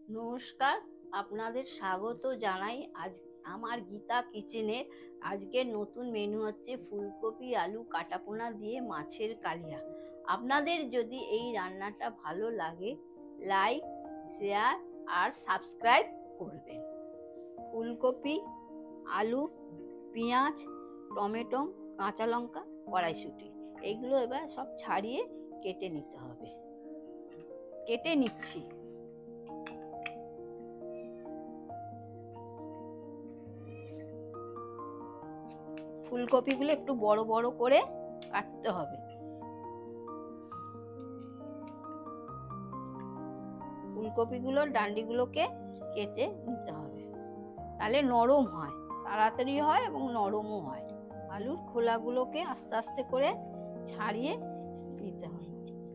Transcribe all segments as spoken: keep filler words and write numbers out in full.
নমস্কার, আপনাদের স্বাগত জানাই। আজ আমার গীতা কিচেনের আজকের নতুন মেনু হচ্ছে ফুলকপি আলু কাটাপোনা দিয়ে মাছের কালিয়া। আপনাদের যদি এই রান্নাটা ভালো লাগে, লাইক, শেয়ার আর সাবস্ক্রাইব করবেন। ফুলকপি, আলু, পেঁয়াজ, টমেটো, কাঁচা লঙ্কা, কড়াইশুঁটি এইগুলো এবার সব ছাড়িয়ে কেটে নিতে হবে। কেটে নিচ্ছি। ফুলকপিগুলো একটু বড় বড় করে কাটতে হবে। ফুলকপিগুলোর ডান্ডিগুলোকে কেটে নিতে হবে, তাহলে নরম হয়, তাড়াতাড়ি হয় এবং নরমও হয়। আলুর খোলাগুলোকে আস্তে আস্তে করে ছাড়িয়ে নিতে হবে।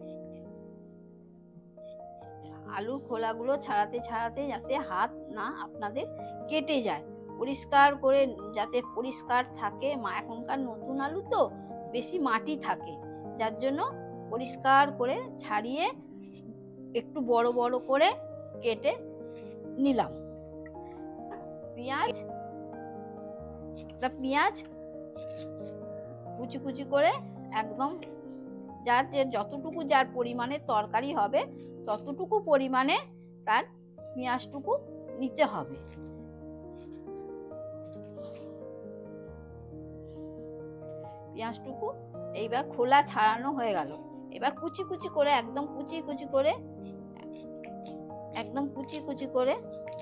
আলুর খোলাগুলো ছাড়াতে ছাড়াতে যাতে হাত না আপনাদের কেটে যায়, পরিষ্কার করে যাতে পরিষ্কার থাকে। এখনকার নতুন আলু তো বেশি মাটি থাকে, যার জন্য পরিষ্কার করে ছাড়িয়ে একটু বড় বড় করে কেটে নিলাম। পেঁয়াজ একটা পেঁয়াজ কুচি কুচি করে একদম যার যে যতটুকু যার পরিমাণে তরকারি হবে ততটুকু পরিমাণে তার পেঁয়াজটুকু নিতে হবে। পেঁয়াজটুকু এইবার খোলা ছাড়ানো হয়ে গেল। এবার কুচি কুচি করে একদম কুচি কুচি করে একদম কুচি কুচি করে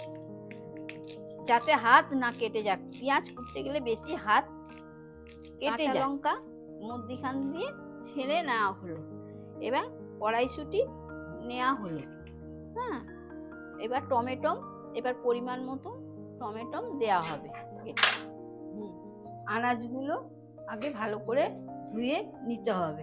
যাতে হাত না কেটে যাক। পেঁয়াজ কুটতে গেলে বেশি হাত কেটে যায়। লঙ্কা মধ্যিখান দিয়ে ছেড়ে নেওয়া হলো। এবার কড়াইশুঁটি নেওয়া হলো। হ্যাঁ, এবার টমেটো, এবার পরিমাণ মতো টমেটো দেওয়া হবে। হুম আনাজগুলো আগে ভালো করে ধুয়ে নিতে হবে।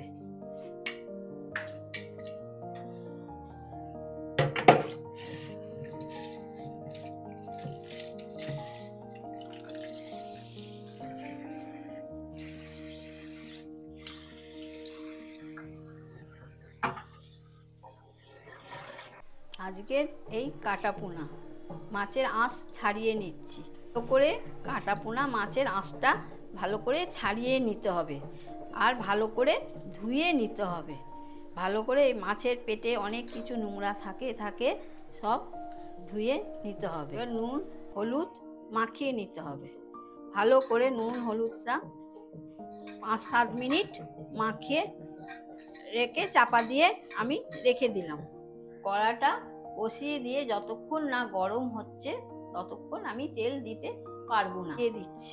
আজকের এই কাটাপোনা মাছের আঁশ ছাড়িয়ে নিচ্ছি। তো করে কাটাপোনা মাছের আঁশটা ভালো করে ছাড়িয়ে নিতে হবে আর ভালো করে ধুয়ে নিতে হবে। ভালো করে এই মাছের পেটে অনেক কিছু নোংরা থাকে থাকে সব ধুয়ে নিতে হবে। এবার নুন হলুদ মাখিয়ে নিতে হবে। ভালো করে নুন হলুদটা পাঁচ সাত মিনিট মাখিয়ে রেখে চাপা দিয়ে আমি রেখে দিলাম। কড়াটা বসিয়ে দিয়ে যতক্ষণ না গরম হচ্ছে ততক্ষণ আমি তেল দিতে পারবো না। দিয়ে দিচ্ছি,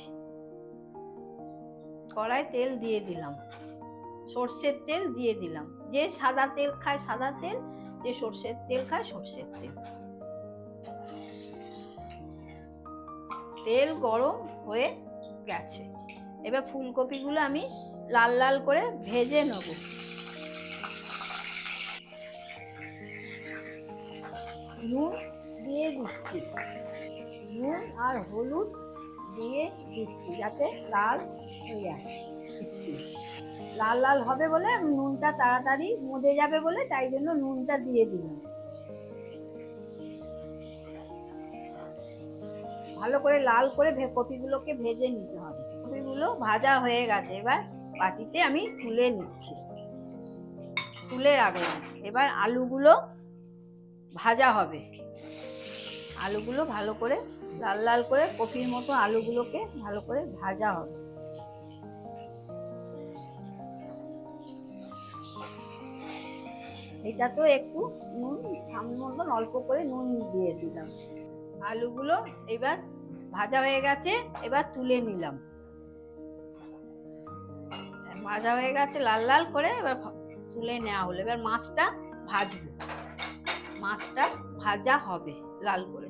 কড়ায় তেল দিয়ে দিলাম, সর্ষের তেল দিয়ে দিলাম। যে সাদা তেল খায় সাদা তেল, যে সর্ষের তেল খায় সর্ষের তেল। তেল গরম হয়ে গেছে। এবার ফুলকপিগুলো আমি লাল লাল করে ভেজে নেব। নুন দিয়ে দিচ্ছি, নুন আর হলুদ দিয়ে দিচ্ছি যাতে লাল হয়ে যায়। দিচ্ছি লাল লাল হবে বলে, নুনটা তাড়াতাড়ি মজে যাবে বলে, তাই জন্য নুনটা দিয়ে দিলাম। ভালো করে লাল করে কপিগুলোকে ভেজে নিতে হবে। কপিগুলো ভাজা হয়ে গেছে, এবার বাটিতে আমি তুলে নিচ্ছি, তুলে রাখলাম। এবার আলুগুলো ভাজা হবে। আলুগুলো ভালো করে লাল লাল করে কপির মতো আলুগুলোকে ভালো করে ভাজা হবে। এটা তো একটু নুন সামান্য মতন অল্প করে নুন দিয়ে দিলাম। আলুগুলো এবার ভাজা হয়ে গেছে, এবার তুলে নিলাম। ভাজা হয়ে গেছে লাল লাল করে, এবার তুলে নেওয়া হলো। এবার মাছটা ভাজবো, মাছটা ভাজা হবে লাল করে।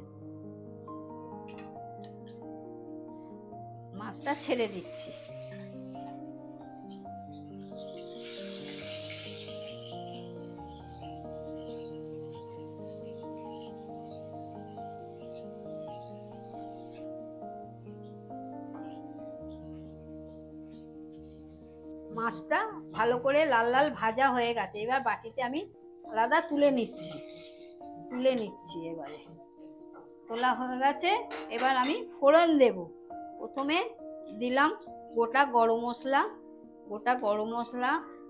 মাছটা ছেড়ে দিচ্ছি। মাছটা ভালো করে লাল লাল ভাজা হয়ে গেছে। এবার বাটিতে আমি আলাদা তুলে নিচ্ছি তুলে নিচ্ছি এবারে তোলা হয়ে গেছে। এবার আমি ফোড়ন দেব। প্রথমে দিলাম গোটা গরম মশলা, গোটা গরম মশলা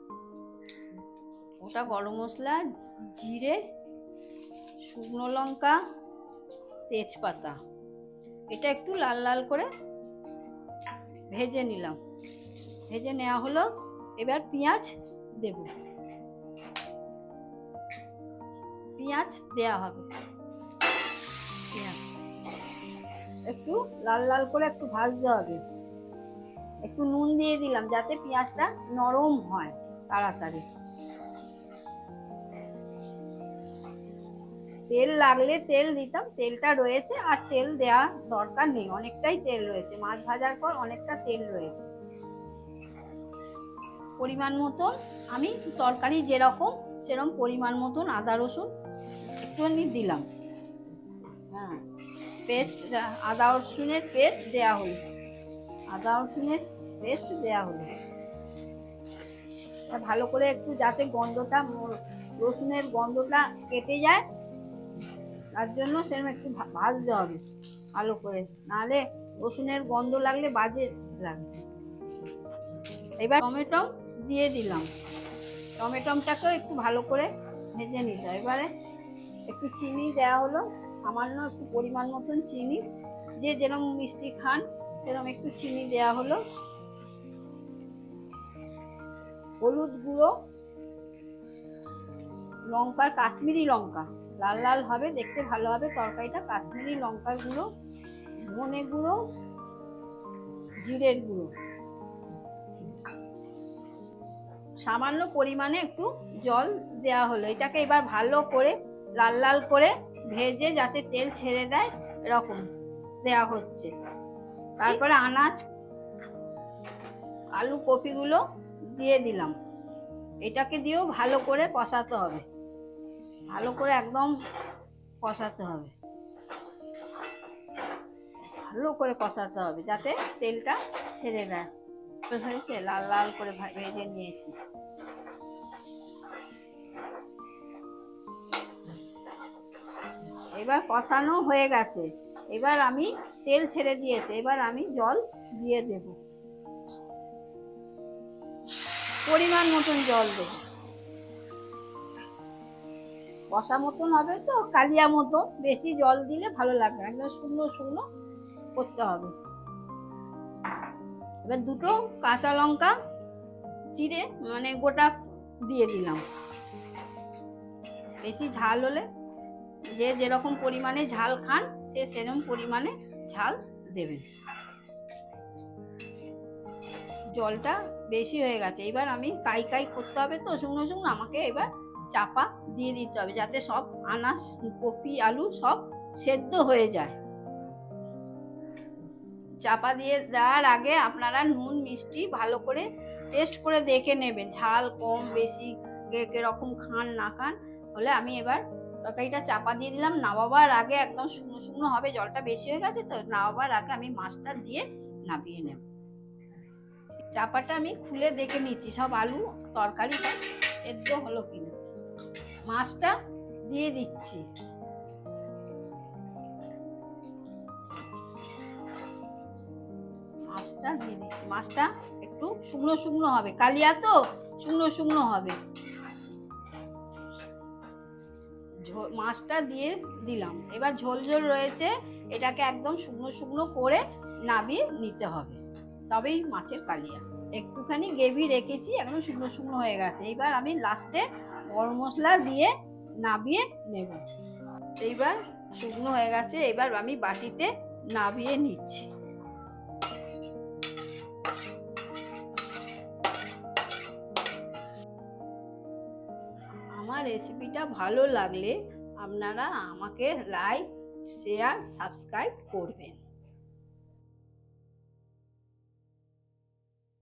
গোটা গরম মশলা জিরে, শুকনো লঙ্কা, তেজপাতা। এটা একটু লাল লাল করে ভেজে নিলাম। ভেজে নেওয়া হলো। এবার পেঁয়াজ দেব। পেঁয়াজ দেওয়া হবে। পেঁয়াজ একটু লাল লাল করে একটু ভাজতে হবে। একটু নুন দিয়ে দিলাম যাতে পেঁয়াজটা নরম হয় তাড়াতাড়ি। তেল লাগলে তেল দিতাম, তেলটা রয়েছে, আর তেল দেওয়া দরকার নেই, অনেকটাই তেল রয়েছে, মাছ ভাজার পর অনেকটা তেল রয়েছে। পরিমাণ মতন আমি তরকারি যেরকম সেরকম পরিমাণ মতন আদা রসুন একটুখানি দিলাম। হ্যাঁ, পেস্ট, আদা রসুনের পেস্ট দেওয়া হলো। আদা রসুনের পেস্ট দেওয়া হলো। ভালো করে একটু যাতে গন্ধটা, রসুনের গন্ধটা কেটে যায়, তার জন্য সেরকম একটু ভাজতে হবে ভালো করে, নাহলে রসুনের গন্ধ লাগলে বাজে লাগে। এবার টমেটো দিয়ে দিলাম। টমেটোটাকেও একটু ভালো করে ভেজে নিতে। এবারে একটু চিনি দেওয়া হলো, সামান্য একটু পরিমাণ মতন চিনি, যে যেরকম মিষ্টি খান সেরকম একটু চিনি দেওয়া হলো। হলুদ গুঁড়ো, লঙ্কার কাশ্মীরি লঙ্কা, লাল লাল হবে, দেখতে ভালো হবে তরকারিটা, কাশ্মীরি লঙ্কার গুঁড়ো, ধনে গুঁড়ো, জিরের গুঁড়ো, সামান্য পরিমাণে একটু জল দেওয়া হলো। এটাকে এবার ভালো করে লাল লাল করে ভেজে যাতে তেল ছেড়ে দেয় এরকম দেওয়া হচ্ছে। তারপরে আনাজ, আলু কপিগুলো দিয়ে দিলাম। এটাকে দিয়েও ভালো করে কষাতে হবে, ভালো করে একদম কষাতে হবে, ভালো করে কষাতে হবে যাতে তেলটা ছেড়ে দেয়। হয়েছে, লাল লাল করে ভেজে নিয়েছি। এবার কষানো হয়ে গেছে। এবার আমি তেল ছেড়ে দিয়েছে, এবার আমি জল দিয়ে দেব, পরিমাণ মতন জল দেব। কষা মতন হবে তো, কালিয়া মতো, বেশি জল দিলে ভালো লাগবে না, একদম শুকনো শুকনো করতে হবে। এবার দুটো কাঁচা লঙ্কা চিড়ে মানে গোটা দিয়ে দিলাম। বেশি ঝাল হলে, যে যেরকম পরিমাণে ঝাল খান সে সেরকম পরিমাণে ঝাল দেবেন। জলটা বেশি হয়ে গেছে, এবার আমি কাই কাই করতে হবে তো শুকনো শুকনো, আমাকে এবার চাপা দিয়ে দিতে হবে যাতে সব আনাজ, কপি, আলু সব সেদ্ধ হয়ে যায়। চাপা দিয়ে দেওয়ার আগে আপনারা নুন মিষ্টি ভালো করে টেস্ট করে দেখে নেবেন, ঝাল কম বেশি কিরকম খান না খান। হলে আমি এবার তরকারিটা চাপা দিয়ে দিলাম। নামাবার আগে একদম শুকনো শুকনো হবে, জলটা বেশি হয়ে গেছে তো, নামাবার আগে আমি মাছটা দিয়ে নামিয়ে নেব। চাপাটা আমি খুলে দেখে নিচ্ছি সব আলু তরকারি সব সেদ্ধ হলো কিনা। মাছটা দিয়ে দিচ্ছি। মাছটা দিয়ে দিচ্ছি। মাছটা একটু শুকনো শুকনো হবে, কালিয়া তো শুকনো শুকনো হবে। মাছটা দিয়ে দিলাম। এবার ঝোল ঝোল রয়েছে, এটাকে একদম শুকনো শুকনো করে নামিয়ে নিতে হবে, তবেই মাছের কালিয়া। একটুখানি গ্রেভি রেখেছি, একদম শুকনো শুকনো হয়ে গেছে। এবার আমি লাস্টে গরম মশলা দিয়ে নামিয়ে নেব। এইবার শুকনো হয়ে গেছে, এবার আমি বাটিতে নামিয়ে নিচ্ছি। আমার রেসিপিটা ভালো লাগলে আপনারা আমাকে লাইক, শেয়ার, সাবস্ক্রাইব করবেন।